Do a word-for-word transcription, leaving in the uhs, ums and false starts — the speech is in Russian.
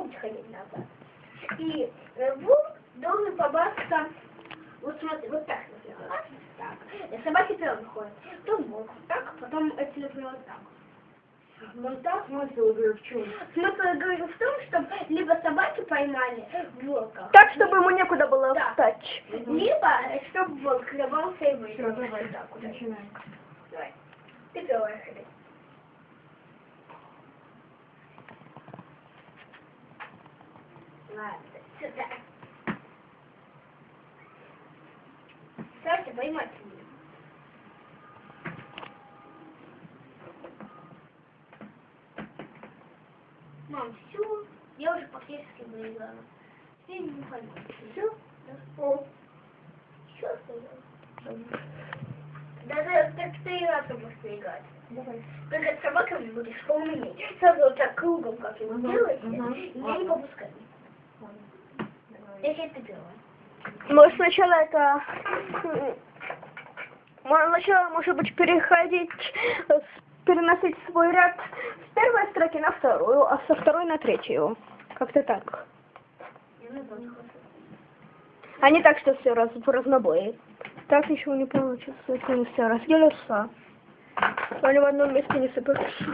будет ходить назад. И э, волк должен побраться, вот смотри, вот так, например, раз, так. И собаки первым ходят. Потом волк вот так, потом эти, например, вот так. Ну так смысл игры в чем? Смысл игры в том, чтобы либо собаки поймали волка. Так, чтобы ему некуда было Да. встать. Либо, чтобы волк рвался и вышел. Все, давай, Так, куда? начинаем. Давай. Ты первая ходи. Ладно, сюда. Ставьте, поймать меня. Мам, все, я уже практически выиграла. Теперь не пойму. Все? Да. О. Еще стоял. Даже так три раза можешь проиграть. Давай. Только с собаками будешь поумнее. Сразу вот так кругом, как его Ага, делаете, ага, и я ага. не попускаю. Давай. Если ты делаешь. Может, сначала это... Может, сначала, может быть, переходить, с- переносить свой ряд с первой строки на вторую, а со второй на третью. Как-то так. Я не знаю, хочу. А не так, что все раз, в разнобой. Так ничего не получится, если все разделятся. Они в одном месте не соберутся.